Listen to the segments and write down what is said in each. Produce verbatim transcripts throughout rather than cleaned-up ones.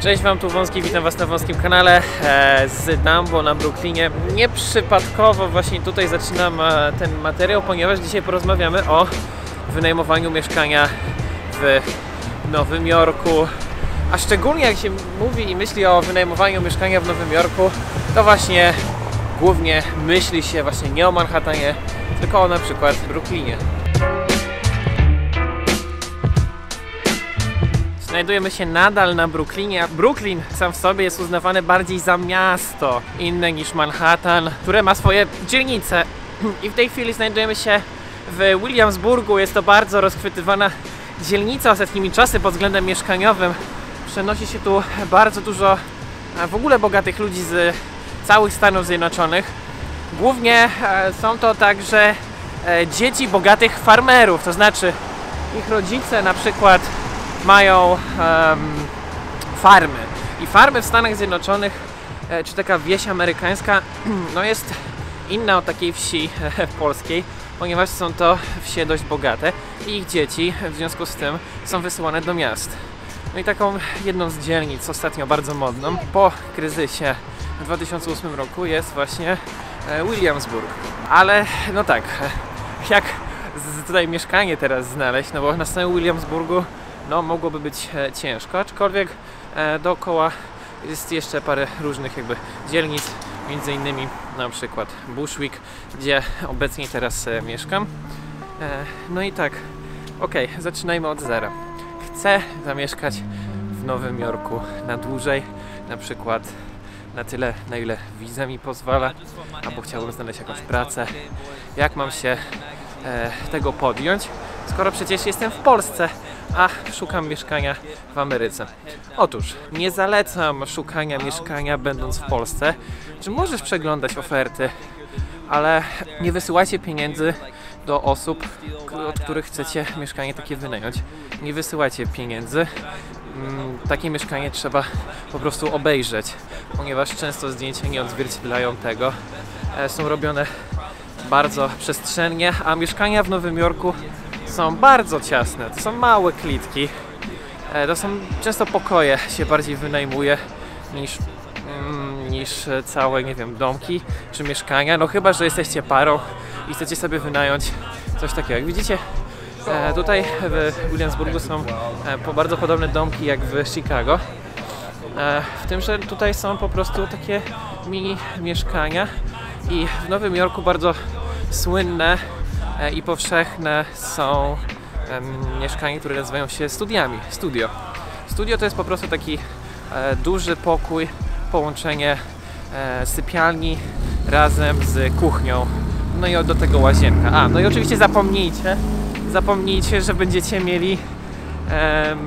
Cześć Wam, tu Wąski, witam Was na wąskim kanale e, z Dumbo na Brooklynie. Nieprzypadkowo właśnie tutaj zaczynam e, ten materiał, ponieważ dzisiaj porozmawiamy o wynajmowaniu mieszkania w Nowym Jorku. A szczególnie jak się mówi i myśli o wynajmowaniu mieszkania w Nowym Jorku, to właśnie głównie myśli się właśnie nie o Manhattanie, tylko o na przykład Brooklynie. Znajdujemy się nadal na Brooklynie, a Brooklyn sam w sobie jest uznawany bardziej za miasto inne niż Manhattan, które ma swoje dzielnice. I w tej chwili znajdujemy się w Williamsburgu. Jest to bardzo rozchwytywana dzielnica ostatnimi czasy pod względem mieszkaniowym. Przenosi się tu bardzo dużo w ogóle bogatych ludzi z całych Stanów Zjednoczonych. Głównie są to także dzieci bogatych farmerów, to znaczy ich rodzice na przykład mają um, farmy. I farmy w Stanach Zjednoczonych, e, czy taka wieś amerykańska, no jest inna od takiej wsi e, polskiej, ponieważ są to wsie dość bogate i ich dzieci w związku z tym są wysyłane do miast. No i taką jedną z dzielnic ostatnio bardzo modną po kryzysie w dwa tysiące ósmym roku jest właśnie e, Williamsburg. Ale no tak, jak z, tutaj mieszkanie teraz znaleźć, no bo na samym Williamsburgu no mogłoby być e, ciężko, aczkolwiek e, dookoła jest jeszcze parę różnych jakby dzielnic, między innymi na przykład Bushwick, gdzie obecnie teraz e, mieszkam. E, no i tak, okej, okay, zaczynajmy od zera. Chcę zamieszkać w Nowym Jorku na dłużej, na przykład na tyle, na ile wiza mi pozwala, albo chciałbym znaleźć jakąś pracę. Jak mam się e, tego podjąć, skoro przecież jestem w Polsce, a szukam mieszkania w Ameryce? Otóż nie zalecam szukania mieszkania będąc w Polsce. Czy możesz przeglądać oferty, ale nie wysyłajcie pieniędzy do osób, od których chcecie mieszkanie takie wynająć. Nie wysyłajcie pieniędzy. Takie mieszkanie trzeba po prostu obejrzeć, ponieważ często zdjęcia nie odzwierciedlają tego. Są robione bardzo przestrzennie, a mieszkania w Nowym Jorku są bardzo ciasne, to są małe klitki, to są często pokoje, się bardziej wynajmuje niż, mm, niż całe, nie wiem, domki czy mieszkania, no chyba że jesteście parą i chcecie sobie wynająć coś takiego. Jak widzicie, tutaj w Williamsburgu są bardzo podobne domki jak w Chicago, w tym, że tutaj są po prostu takie mini mieszkania i w Nowym Jorku bardzo słynne i powszechne są um, mieszkania, które nazywają się studiami, studio. Studio to jest po prostu taki e, duży pokój, połączenie e, sypialni razem z kuchnią, no i do tego łazienka. A, no i oczywiście zapomnijcie, zapomnijcie, że będziecie mieli e,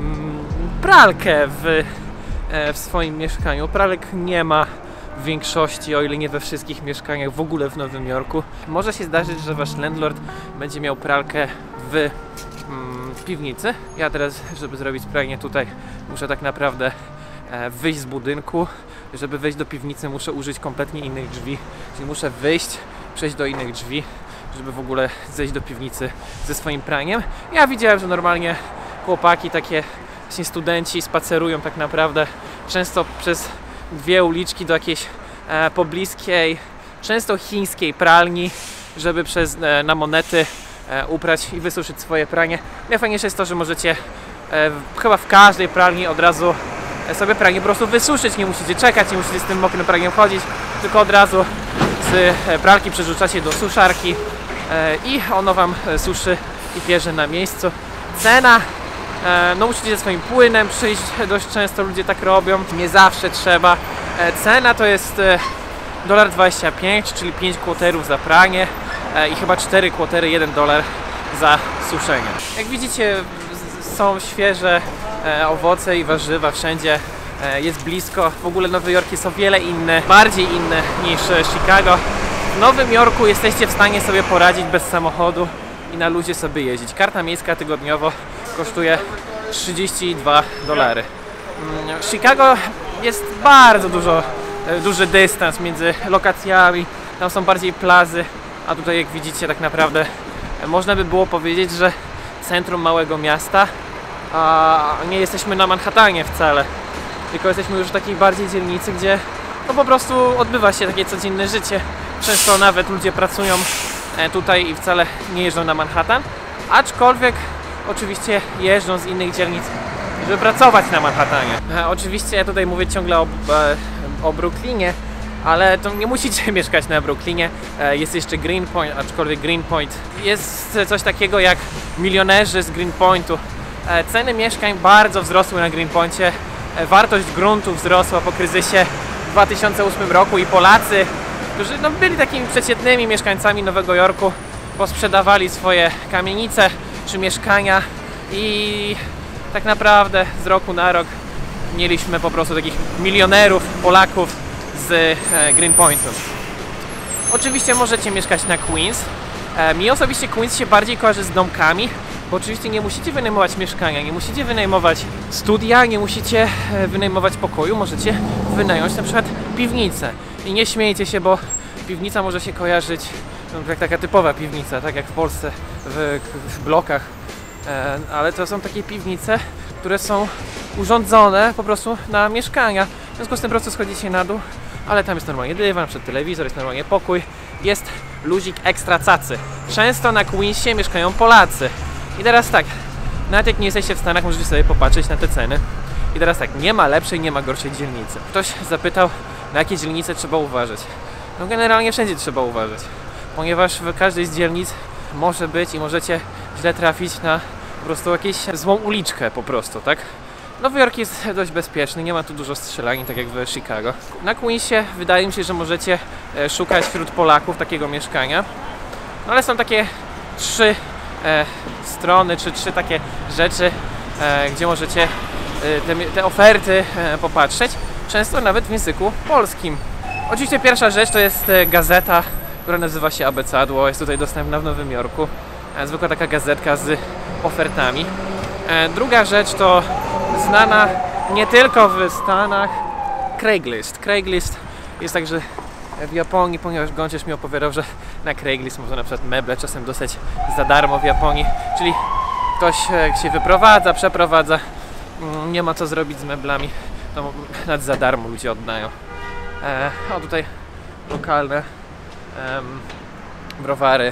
pralkę w, e, w swoim mieszkaniu. Pralek nie ma w większości, o ile nie we wszystkich mieszkaniach w ogóle w Nowym Jorku. Może się zdarzyć, że wasz landlord będzie miał pralkę w, mm, w piwnicy. Ja teraz, żeby zrobić pralnię tutaj, muszę tak naprawdę e, wyjść z budynku. Żeby wejść do piwnicy, muszę użyć kompletnie innych drzwi. Czyli muszę wyjść, przejść do innych drzwi, żeby w ogóle zejść do piwnicy ze swoim praniem. Ja widziałem, że normalnie chłopaki, takie właśnie studenci spacerują tak naprawdę często przez dwie uliczki do jakiejś e, pobliskiej, często chińskiej pralni, żeby przez, e, na monety e, uprać i wysuszyć swoje pranie. Najfajniejsze jest to, że możecie e, chyba w każdej pralni od razu e, sobie pranie po prostu wysuszyć, nie musicie czekać, nie musicie z tym mokrym praniem chodzić, tylko od razu z e, pralki przerzucacie do suszarki e, i ono wam e, suszy i pierze na miejscu. Cena, no musicie ze swoim płynem przyjść, dość często ludzie tak robią, nie zawsze trzeba. Cena to jest jeden dwadzieścia pięć dolarów, czyli pięć kwoterów za pranie i chyba cztery kwotery, jeden dolar za suszenie. Jak widzicie, są świeże owoce i warzywa wszędzie, jest blisko. W ogóle Nowy Jork jest o wiele inny, bardziej inny niż Chicago. W Nowym Jorku jesteście w stanie sobie poradzić bez samochodu i na luzie sobie jeździć. Karta miejska tygodniowo kosztuje trzydzieści dwa dolary. Chicago jest bardzo dużo, duży dystans między lokacjami, tam są bardziej plazy, a tutaj jak widzicie tak naprawdę można by było powiedzieć, że centrum małego miasta, a nie jesteśmy na Manhattanie wcale. tylko jesteśmy już w takiej bardziej dzielnicy, gdzie no po prostu odbywa się takie codzienne życie. Często nawet ludzie pracują tutaj i wcale nie jeżdżą na Manhattan, aczkolwiek oczywiście jeżdżą z innych dzielnic, żeby pracować na Manhattanie. E, oczywiście ja tutaj mówię ciągle o, e, o Brooklynie, ale to nie musicie mieszkać na Brooklynie. E, jest jeszcze Greenpoint, aczkolwiek Greenpoint jest coś takiego jak milionerzy z Greenpointu. E, ceny mieszkań bardzo wzrosły na Greenpoincie, e, wartość gruntu wzrosła po kryzysie w dwa tysiące ósmym roku i Polacy, którzy no, byli takimi przeciętnymi mieszkańcami Nowego Jorku, posprzedawali swoje kamienice czy mieszkania i tak naprawdę z roku na rok mieliśmy po prostu takich milionerów Polaków z e, Greenpointu. Oczywiście możecie mieszkać na Queens. E, mi osobiście Queens się bardziej kojarzy z domkami, bo oczywiście nie musicie wynajmować mieszkania, nie musicie wynajmować studia, nie musicie e, wynajmować pokoju, możecie wynająć na przykład piwnicę. I nie śmiejcie się, bo piwnica może się kojarzyć no, jak taka typowa piwnica, tak jak w Polsce w, w blokach, e, ale to są takie piwnice, które są urządzone po prostu na mieszkania. W związku z tym po prostu schodzicie na dół, ale tam jest normalnie dywan, przed telewizor, jest normalnie pokój, jest luzik ekstra cacy. Często na Queensie mieszkają Polacy. I teraz tak, nawet jak nie jesteście w Stanach, możecie sobie popatrzeć na te ceny. I teraz tak, nie ma lepszej, nie ma gorszej dzielnicy. Ktoś zapytał, na jakie dzielnice trzeba uważać. No generalnie wszędzie trzeba uważać, ponieważ w każdej z dzielnic może być i możecie źle trafić na po prostu jakąś złą uliczkę po prostu, tak? Nowy Jork jest dość bezpieczny, nie ma tu dużo strzelanin, tak jak w Chicago. Na Queensie wydaje mi się, że możecie szukać wśród Polaków takiego mieszkania. No ale są takie trzy e, strony, czy trzy takie rzeczy, e, gdzie możecie e, te, te oferty e, popatrzeć. Często nawet w języku polskim. Oczywiście pierwsza rzecz to jest gazeta, która nazywa się Abecadło, jest tutaj dostępna w Nowym Jorku. Zwykła taka gazetka z ofertami. Druga rzecz to znana nie tylko w Stanach Craigslist. Craigslist jest także w Japonii, ponieważ Gąciarz mi opowiadał, że na Craigslist można na przykład meble czasem dostać za darmo w Japonii. Czyli ktoś się wyprowadza, przeprowadza, nie ma co zrobić z meblami, to nawet za darmo ludzie oddają. E, o tutaj lokalne em, browary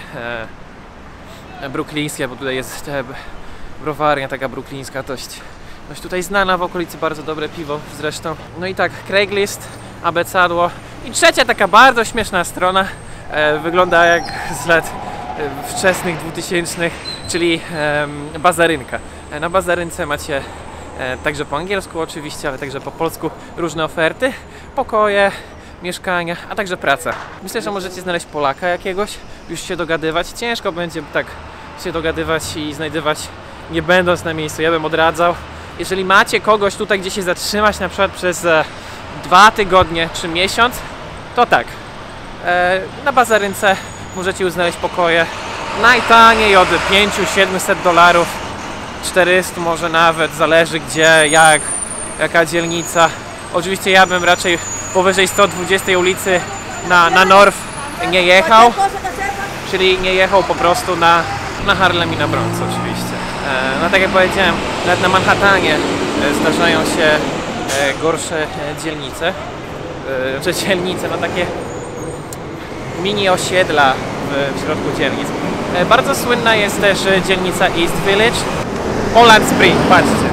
e, brooklińskie, bo tutaj jest e, browarnia taka brooklińska dość, dość tutaj znana w okolicy, bardzo dobre piwo zresztą. No i tak, Craigslist, Abecadło i trzecia taka bardzo śmieszna strona, e, wygląda jak z lat e, wczesnych dwutysięcznych, czyli e, Bazarynka. E, na Bazarynce macie E, także po angielsku oczywiście, ale także po polsku różne oferty, pokoje, mieszkania, a także praca. Myślę, że możecie znaleźć Polaka jakiegoś, już się dogadywać. Ciężko będzie tak się dogadywać i znajdywać nie będąc na miejscu. Ja bym odradzał, jeżeli macie kogoś tutaj, gdzie się zatrzymać na przykład przez e, dwa tygodnie czy miesiąc, to tak, e, na Bazarynce możecie już znaleźć pokoje najtaniej od pięciuset do siedmiuset dolarów. czterysta może nawet, zależy gdzie, jak, jaka dzielnica. Oczywiście ja bym raczej powyżej sto dwudziestej ulicy na, na North nie jechał, czyli nie jechał po prostu na, na Harlem i na Bronx oczywiście. E, no tak jak powiedziałem, nawet na Manhattanie e, zdarzają się e, gorsze e, dzielnice, e, znaczy dzielnice, no takie mini osiedla w, w środku dzielnic. E, bardzo słynna jest też dzielnica East Village. Poland Spring, patrzcie.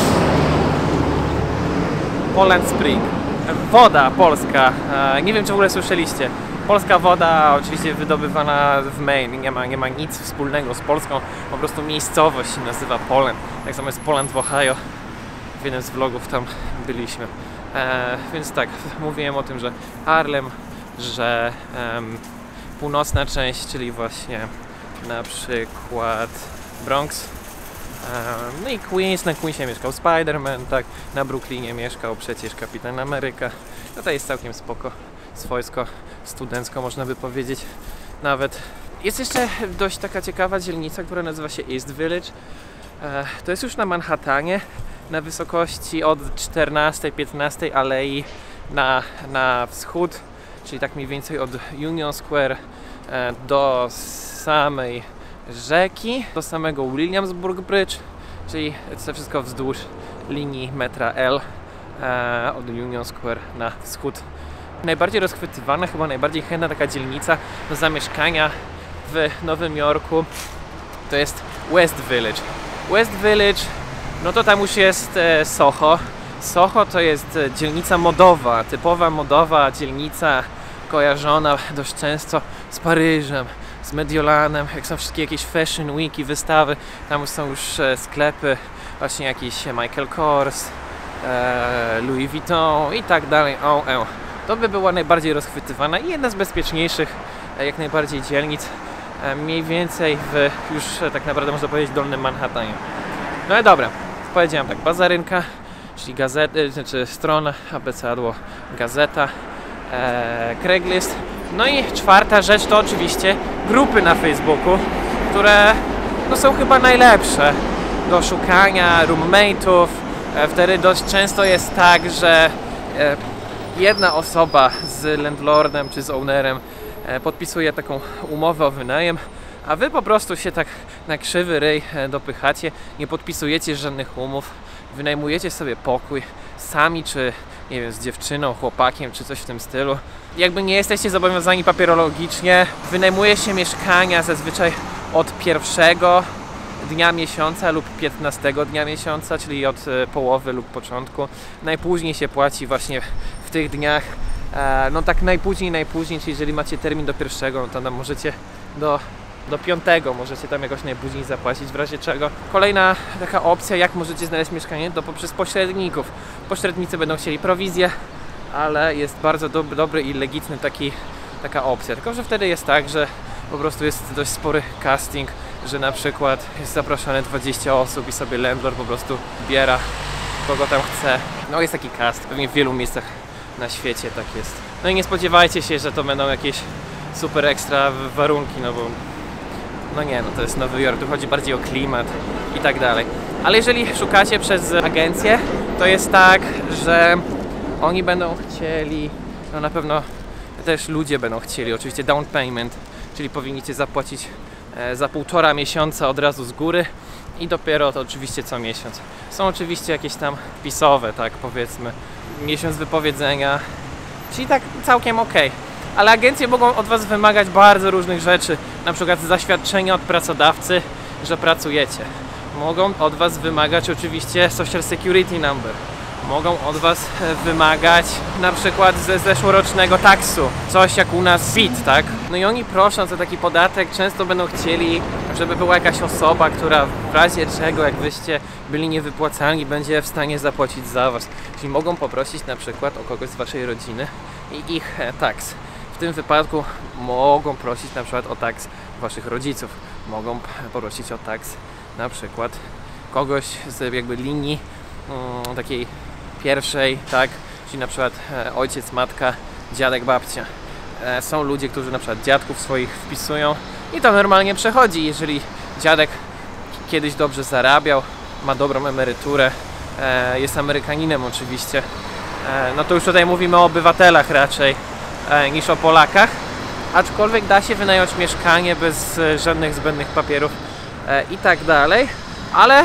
Poland Spring. Woda polska. Nie wiem, czy w ogóle słyszeliście. Polska woda, oczywiście wydobywana w Maine. Nie ma, nie ma nic wspólnego z Polską. Po prostu miejscowość się nazywa Poland. Tak samo jest Poland w Ohio. W jednym z vlogów tam byliśmy. E, więc tak, mówiłem o tym, że Harlem, że um, północna część, czyli właśnie na przykład Bronx. No i Queens, na Queensie mieszkał Spider-Man, tak, na Brooklynie mieszkał przecież Kapitan Ameryka. Tutaj jest całkiem spoko, swojsko, studencko można by powiedzieć nawet. Jest jeszcze dość taka ciekawa dzielnica, która nazywa się East Village. To jest już na Manhattanie, na wysokości od czternastej piętnastej alei na, na wschód, czyli tak mniej więcej od Union Square do samej rzeki, do samego Williamsburg Bridge, czyli to wszystko wzdłuż linii metra L. e, od Union Square na wschód. Najbardziej rozchwytywana, chyba najbardziej chętna taka dzielnica do zamieszkania w Nowym Jorku to jest West Village. West Village, no to tam już jest e, Soho. Soho to jest e, dzielnica modowa, typowa modowa dzielnica kojarzona dość często z Paryżem, z Mediolanem, jak są wszystkie jakieś fashion weeki, wystawy, tam są już e, sklepy, właśnie jakiś Michael Kors, e, Louis Vuitton i tak dalej. O, o. To by była najbardziej rozchwytywana i jedna z bezpieczniejszych e, jak najbardziej dzielnic, e, mniej więcej w już e, tak naprawdę można powiedzieć Dolnym Manhattanie. No i dobra, powiedziałem tak, Bazarynka, czyli gazety, znaczy strona, abecadło, gazeta, e, Craigslist. No i czwarta rzecz to oczywiście grupy na Facebooku, które no, są chyba najlepsze do szukania roommate'ów. E, wtedy dość często jest tak, że e, jedna osoba z landlordem czy z ownerem e, podpisuje taką umowę o wynajem, a wy po prostu się tak na krzywy ryj e, dopychacie, nie podpisujecie żadnych umów, wynajmujecie sobie pokój sami, czy nie wiem, z dziewczyną, chłopakiem, czy coś w tym stylu. Jakby nie jesteście zobowiązani papierologicznie, wynajmuje się mieszkania zazwyczaj od pierwszego dnia miesiąca lub piętnastego dnia miesiąca, czyli od e, połowy lub początku. Najpóźniej się płaci właśnie w tych dniach. E, no tak najpóźniej, najpóźniej, czyli jeżeli macie termin do pierwszego, no to tam możecie do do piątego możecie tam jakoś najpóźniej zapłacić, w razie czego. Kolejna taka opcja, jak możecie znaleźć mieszkanie, to poprzez pośredników. Pośrednicy będą chcieli prowizję, ale jest bardzo dob dobry i legitny taki, taka opcja. Tylko że wtedy jest tak, że po prostu jest dość spory casting, że na przykład jest zaproszone dwadzieścia osób i sobie landlord po prostu biera kogo tam chce. No jest taki cast, pewnie w wielu miejscach na świecie tak jest. No i nie spodziewajcie się, że to będą jakieś super ekstra warunki, no bo no nie, no to jest Nowy Jork, tu chodzi bardziej o klimat i tak dalej. Ale jeżeli szukacie przez agencję, to jest tak, że oni będą chcieli, no na pewno też ludzie będą chcieli, oczywiście down payment, czyli powinniście zapłacić e, za półtora miesiąca od razu z góry i dopiero to oczywiście co miesiąc. Są oczywiście jakieś tam wpisowe, tak powiedzmy, miesiąc wypowiedzenia, czyli tak całkiem ok. Ale agencje mogą od Was wymagać bardzo różnych rzeczy, na przykład zaświadczenia od pracodawcy, że pracujecie. Mogą od Was wymagać oczywiście Social Security Number. Mogą od Was wymagać na przykład ze zeszłorocznego taksu, coś jak u nas P I T, tak? No i oni prosząc o taki podatek często będą chcieli, żeby była jakaś osoba, która w razie czego, jak Wyście byli niewypłacalni, będzie w stanie zapłacić za Was. Czyli mogą poprosić na przykład o kogoś z Waszej rodziny i ich taks. W tym wypadku mogą prosić na przykład o taks Waszych rodziców. Mogą prosić o taks na przykład kogoś z jakby linii um, takiej pierwszej, tak? Czyli na przykład e, ojciec, matka, dziadek, babcia. E, są ludzie, którzy na przykład dziadków swoich wpisują i to normalnie przechodzi. Jeżeli dziadek kiedyś dobrze zarabiał, ma dobrą emeryturę, e, jest Amerykaninem oczywiście, e, no to już tutaj mówimy o obywatelach raczej niż o Polakach, aczkolwiek da się wynająć mieszkanie bez żadnych zbędnych papierów e, i tak dalej, ale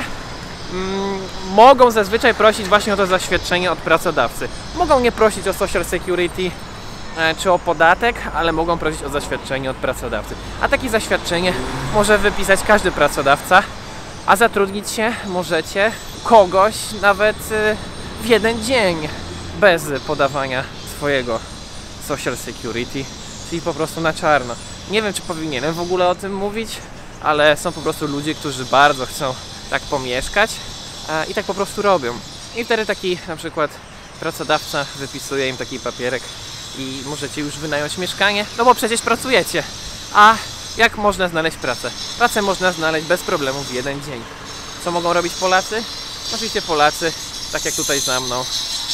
mm, mogą zazwyczaj prosić właśnie o to zaświadczenie od pracodawcy. Mogą nie prosić o Social Security e, czy o podatek, ale mogą prosić o zaświadczenie od pracodawcy. A takie zaświadczenie może wypisać każdy pracodawca, a zatrudnić się możecie kogoś nawet e, w jeden dzień bez podawania swojego Social Security, czyli po prostu na czarno. Nie wiem, czy powinienem w ogóle o tym mówić, ale są po prostu ludzie, którzy bardzo chcą tak pomieszkać a, i tak po prostu robią. I wtedy taki na przykład pracodawca wypisuje im taki papierek i możecie już wynająć mieszkanie, no bo przecież pracujecie. A jak można znaleźć pracę? Pracę można znaleźć bez problemu w jeden dzień. Co mogą robić Polacy? Oczywiście Polacy, tak jak tutaj za mną,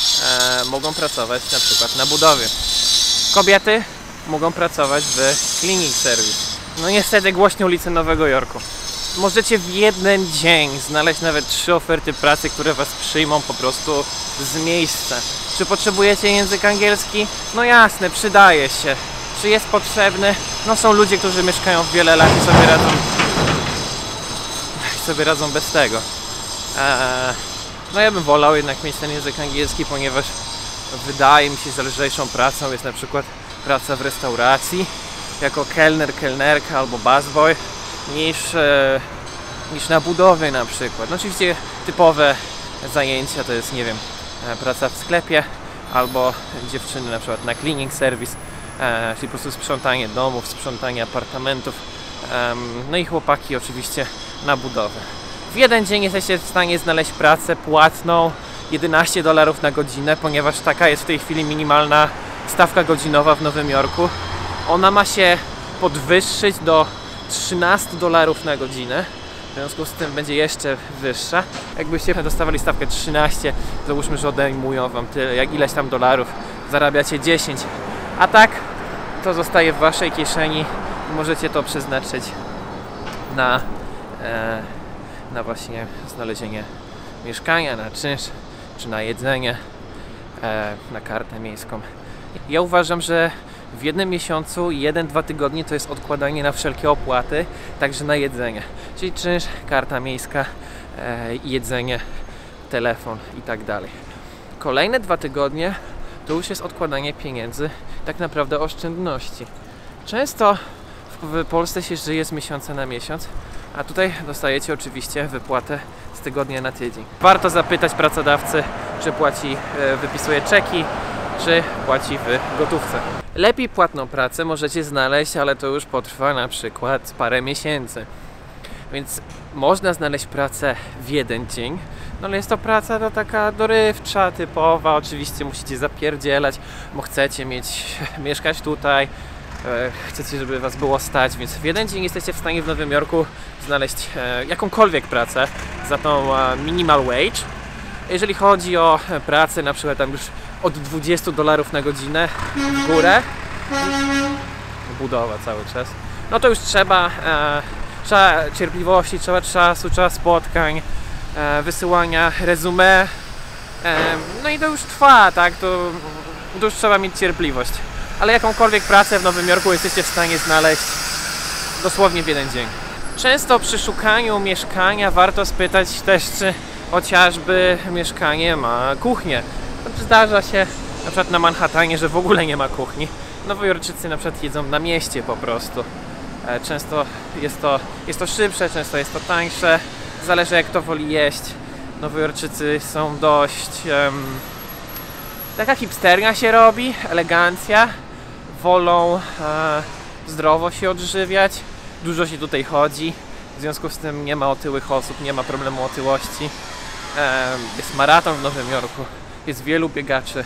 e, mogą pracować na przykład na budowie. Kobiety mogą pracować w cleaning service. No niestety głośne ulice Nowego Jorku. Możecie w jeden dzień znaleźć nawet trzy oferty pracy, które Was przyjmą po prostu z miejsca. Czy potrzebujecie język angielski? No jasne, przydaje się. Czy jest potrzebny? No są ludzie, którzy mieszkają wiele lat i sobie radzą, i sobie radzą bez tego. Eee, No ja bym wolał jednak mieć ten język angielski, ponieważ wydaje mi się, że lżejszą pracą jest na przykład praca w restauracji jako kelner, kelnerka albo busboy niż, e, niż na budowie na przykład. No oczywiście typowe zajęcia to jest, nie wiem, e, praca w sklepie albo dziewczyny na przykład na cleaning service, e, czyli po prostu sprzątanie domów, sprzątanie apartamentów, e, no i chłopaki oczywiście na budowę. W jeden dzień jesteście w stanie znaleźć pracę płatną jedenaście dolarów na godzinę, ponieważ taka jest w tej chwili minimalna stawka godzinowa w Nowym Jorku. Ona ma się podwyższyć do trzynaście dolarów na godzinę, w związku z tym będzie jeszcze wyższa. Jakbyście dostawali stawkę trzynaście, załóżmy, że odejmują wam tyle, jak ileś tam dolarów, zarabiacie dziesięć, a tak to zostaje w waszej kieszeni i możecie to przeznaczyć na, e, na właśnie znalezienie mieszkania, na czynsz, czy na jedzenie, e, na kartę miejską. Ja uważam, że w jednym miesiącu, jeden, dwa tygodnie to jest odkładanie na wszelkie opłaty, także na jedzenie. Czyli czynsz, karta miejska, e, jedzenie, telefon i tak dalej. Kolejne dwa tygodnie to już jest odkładanie pieniędzy, tak naprawdę oszczędności. Często w Polsce się żyje z miesiąca na miesiąc, a tutaj dostajecie oczywiście wypłatę z tygodnia na tydzień. Warto zapytać pracodawcy, czy płaci, e, wypisuje czeki, czy płaci w gotówce. Lepiej płatną pracę możecie znaleźć, ale to już potrwa na przykład parę miesięcy. Więc można znaleźć pracę w jeden dzień, no ale jest to praca to taka dorywcza, typowa. Oczywiście musicie zapierdzielać, bo chcecie mieć, mieszkać tutaj, e, chcecie, żeby was było stać, więc w jeden dzień jesteście w stanie w Nowym Jorku znaleźć e, jakąkolwiek pracę za tą e, minimal wage. Jeżeli chodzi o pracę, na przykład tam już od dwudziestu dolarów na godzinę w górę, budowa cały czas, no to już trzeba, e, trzeba cierpliwości, trzeba czasu, trzeba spotkań, e, wysyłania resume, e, no i to już trwa, tak, to, to już trzeba mieć cierpliwość, ale jakąkolwiek pracę w Nowym Jorku jesteście w stanie znaleźć dosłownie w jeden dzień. Często przy szukaniu mieszkania warto spytać też, czy chociażby mieszkanie ma kuchnię. Zdarza się na przykład na Manhattanie, że w ogóle nie ma kuchni. Nowojorczycy na przykład jedzą na mieście po prostu. Często jest to, jest to szybsze, często jest to tańsze. Zależy, jak to woli jeść. Nowojorczycy są dość... Um, taka hipsternia się robi, elegancja. Wolą e, zdrowo się odżywiać. Dużo się tutaj chodzi. W związku z tym nie ma otyłych osób, nie ma problemu otyłości. E, jest maraton w Nowym Jorku. Jest wielu biegaczy.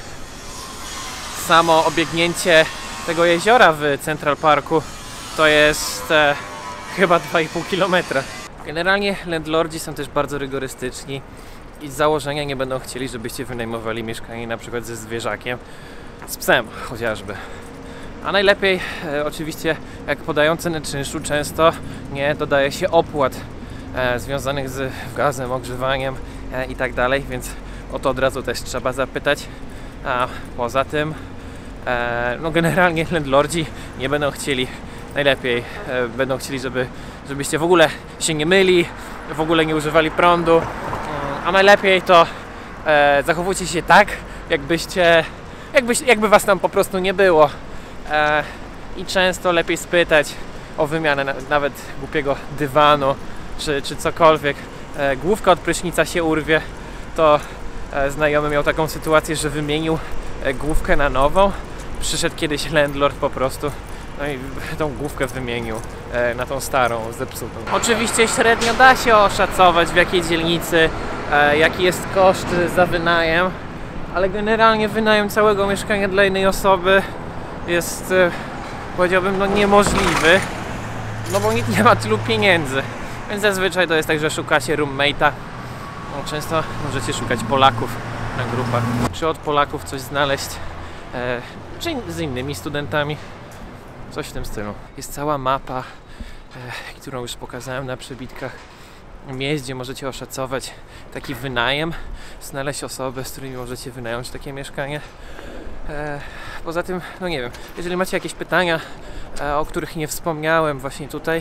Samo obiegnięcie tego jeziora w Central Parku to jest e, chyba dwa i pół kilometra. Generalnie landlordzi są też bardzo rygorystyczni i z założenia nie będą chcieli, żebyście wynajmowali mieszkanie na przykład ze zwierzakiem, z psem chociażby. A najlepiej e, oczywiście, jak podają cenę czynszu, często nie dodaje się opłat e, związanych z gazem, ogrzewaniem e, i tak dalej, więc o to od razu też trzeba zapytać. A poza tym, e, no generalnie landlordzi nie będą chcieli, najlepiej e, będą chcieli, żeby, żebyście w ogóle się nie myli, w ogóle nie używali prądu, e, a najlepiej to e, zachowujcie się tak, jakbyście, jakbyś, jakby was tam po prostu nie było. E, I często lepiej spytać o wymianę na, nawet głupiego dywanu, czy, czy cokolwiek. E, główka od prysznica się urwie, to e, znajomy miał taką sytuację, że wymienił e, główkę na nową. Przyszedł kiedyś landlord po prostu, no i tą główkę wymienił e, na tą starą, zepsutą. Oczywiście średnio da się oszacować, w jakiej dzielnicy, e, jaki jest koszt za wynajem, ale generalnie wynajem całego mieszkania dla innej osoby jest, e, powiedziałbym, no niemożliwy, no bo nikt nie ma tylu pieniędzy. Więc zazwyczaj to jest tak, że szukacie roommate'a. No, często możecie szukać Polaków na grupach. Czy od Polaków coś znaleźć, e, czy z innymi studentami. Coś w tym stylu. Jest cała mapa, e, którą już pokazałem na przebitkach miejsc, gdzie możecie oszacować taki wynajem, znaleźć osoby, z którymi możecie wynająć takie mieszkanie. E, poza tym, no nie wiem, jeżeli macie jakieś pytania, e, o których nie wspomniałem właśnie tutaj,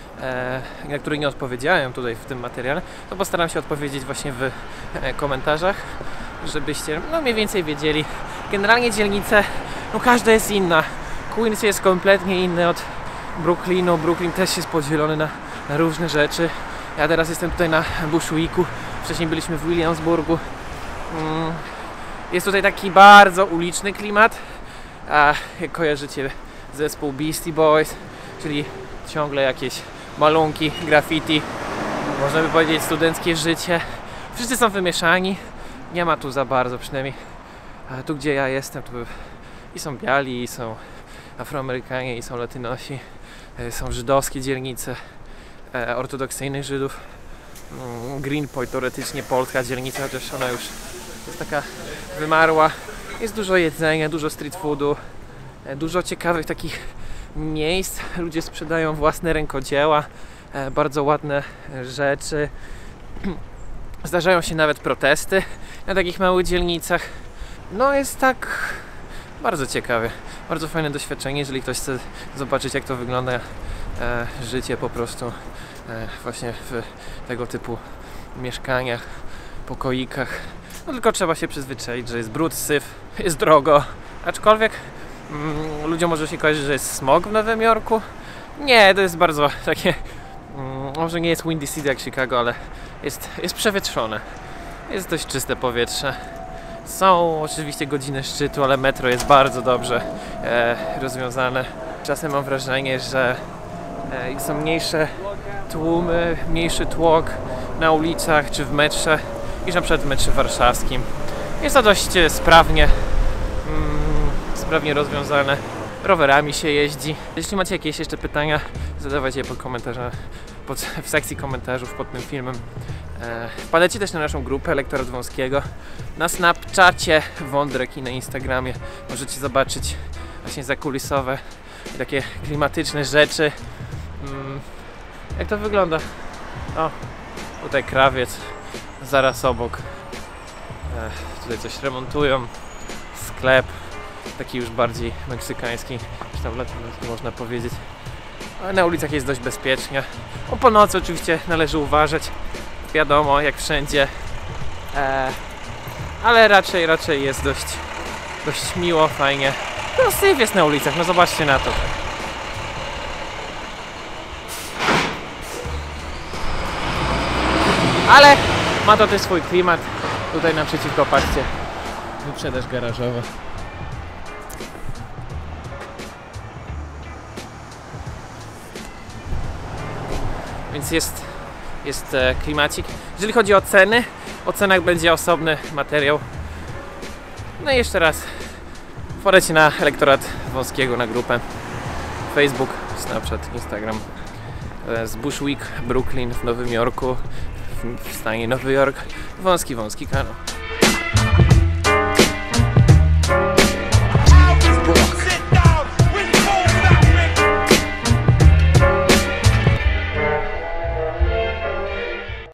e, na które nie odpowiedziałem tutaj w tym materiale, to postaram się odpowiedzieć właśnie w e, komentarzach, żebyście no mniej więcej wiedzieli. Generalnie dzielnice, no każda jest inna. Queens jest kompletnie inny od Brooklynu. Brooklyn też jest podzielony na, na różne rzeczy. Ja teraz jestem tutaj na Bushwicku, wcześniej byliśmy w Williamsburgu. Mm. Jest tutaj taki bardzo uliczny klimat. A jak kojarzycie zespół Beastie Boys, czyli ciągle jakieś malunki, graffiti, można by powiedzieć studenckie życie. Wszyscy są wymieszani, nie ma tu za bardzo, przynajmniej a tu gdzie ja jestem, tu i są biali, i są Afroamerykanie, i są Latynosi, są żydowskie dzielnice e, ortodoksyjnych Żydów. Greenpoint teoretycznie polska dzielnica, chociaż ona już jest taka wymarła. Jest dużo jedzenia, dużo street foodu, e, dużo ciekawych takich miejsc. Ludzie sprzedają własne rękodzieła, e, bardzo ładne rzeczy. Zdarzają się nawet protesty na takich małych dzielnicach. No jest tak bardzo ciekawie, bardzo fajne doświadczenie, jeżeli ktoś chce zobaczyć, jak to wygląda e, życie po prostu e, właśnie w tego typu mieszkaniach, pokoikach. No tylko trzeba się przyzwyczaić, że jest brud, syf, jest drogo, aczkolwiek mm, ludziom może się kojarzyć, że jest smog w Nowym Jorku. Nie, to jest bardzo takie, mm, może nie jest windy city jak Chicago, ale jest, jest przewietrzone, jest dość czyste powietrze. Są oczywiście godziny szczytu, ale metro jest bardzo dobrze e, rozwiązane. Czasem mam wrażenie, że e, są mniejsze tłumy, mniejszy tłok na ulicach czy w metrze niż na przykład w metrze warszawskim. Jest to dość e, sprawnie, mm, sprawnie rozwiązane. Rowerami się jeździ. Jeśli macie jakieś jeszcze pytania, zadawajcie je pod komentarzem, pod, w sekcji komentarzów pod tym filmem. E, wpadajcie też na naszą grupę Elektorat Wąskiego na Snapchacie Wądrek i na Instagramie. Możecie zobaczyć właśnie zakulisowe i takie klimatyczne rzeczy. Mm, jak to wygląda? O, tutaj krawiec, zaraz obok. E, tutaj coś remontują. Sklep, taki już bardziej meksykański, czy tam latynoski można powiedzieć. Ale na ulicach jest dość bezpiecznie. O po nocy oczywiście należy uważać. Wiadomo, jak wszędzie. E, ale raczej, raczej jest dość, dość miło, fajnie. No syf jest na ulicach, no zobaczcie na to. Ale ma to też swój klimat. Tutaj naprzeciwko, patrzcie, wyprzedaż garażowa. Więc jest, jest e, klimacik. Jeżeli chodzi o ceny, o cenach będzie osobny materiał. No i jeszcze raz wpadajcie na Elektorat Wąskiego, na grupę Facebook, Snapchat, Instagram e, z Bushwick, Brooklyn w Nowym Jorku, w, w stanie Nowy Jork. Wąski, wąski kanał.